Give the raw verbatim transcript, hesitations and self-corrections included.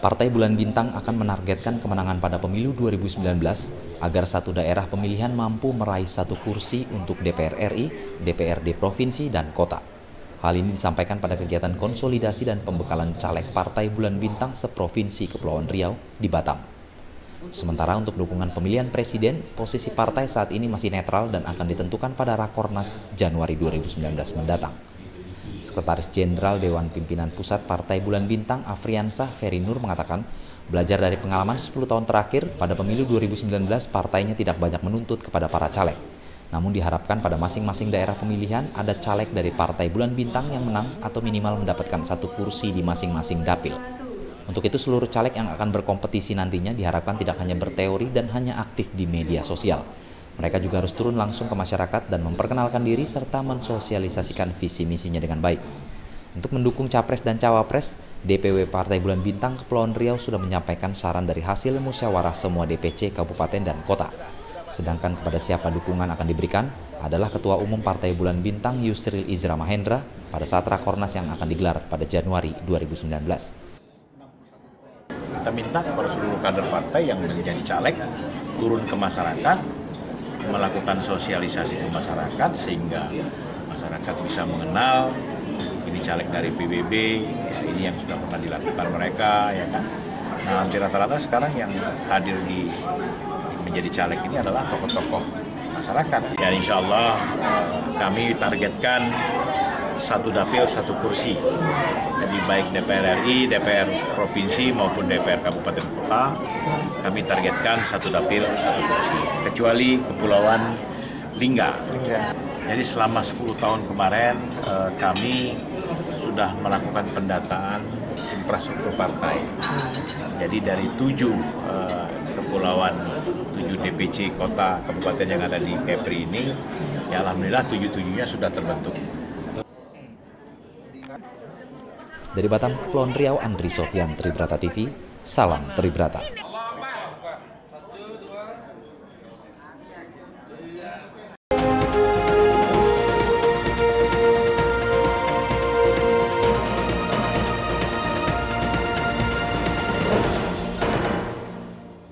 Partai Bulan Bintang akan menargetkan kemenangan pada pemilu dua ribu sembilan belas agar satu daerah pemilihan mampu meraih satu kursi untuk D P R R I, D P R D provinsi, dan kota. Hal ini disampaikan pada kegiatan konsolidasi dan pembekalan caleg Partai Bulan Bintang seprovinsi Kepulauan Riau di Batam. Sementara untuk dukungan pemilihan presiden, posisi partai saat ini masih netral dan akan ditentukan pada Rakornas Januari dua ribu sembilan belas mendatang. Sekretaris Jenderal Dewan Pimpinan Pusat Partai Bulan Bintang Afriansah Ferry Nur mengatakan, belajar dari pengalaman sepuluh tahun terakhir, pada pemilu dua ribu sembilan belas partainya tidak banyak menuntut kepada para caleg. Namun diharapkan pada masing-masing daerah pemilihan ada caleg dari Partai Bulan Bintang yang menang atau minimal mendapatkan satu kursi di masing-masing dapil. Untuk itu seluruh caleg yang akan berkompetisi nantinya diharapkan tidak hanya berteori dan hanya aktif di media sosial. Mereka juga harus turun langsung ke masyarakat dan memperkenalkan diri serta mensosialisasikan visi misinya dengan baik. Untuk mendukung Capres dan Cawapres, D P W Partai Bulan Bintang Kepulauan Riau sudah menyampaikan saran dari hasil musyawarah semua D P C kabupaten dan kota. Sedangkan kepada siapa dukungan akan diberikan adalah Ketua Umum Partai Bulan Bintang Yusril Izra Mahendra pada saat Rakornas yang akan digelar pada Januari dua ribu sembilan belas. Kita minta kepada seluruh kader partai yang menjadi caleg turun ke masyarakat, melakukan sosialisasi ke masyarakat sehingga masyarakat bisa mengenal ini caleg dari P B B, ya ini yang sudah pernah dilakukan mereka, ya kan. Nah, nanti rata-rata sekarang yang hadir di menjadi caleg ini adalah tokoh-tokoh masyarakat. Ya insya Allah kami targetkan satu dapil satu kursi. Jadi baik D P R R I, D P R provinsi maupun D P R kabupaten kota, kami targetkan satu dapil satu kursi. Kecuali Kepulauan Lingga. Jadi selama sepuluh tahun kemarin eh, kami sudah melakukan pendataan infrastruktur partai. Jadi dari tujuh eh, kepulauan, tujuh D P C kota kabupaten yang ada di Kepri ini, ya alhamdulillah tujuh-tujuhnya sudah terbentuk. Dari Batam, Kepulauan Riau, Andri Sofyan, Tribrata T V, salam Tribrata.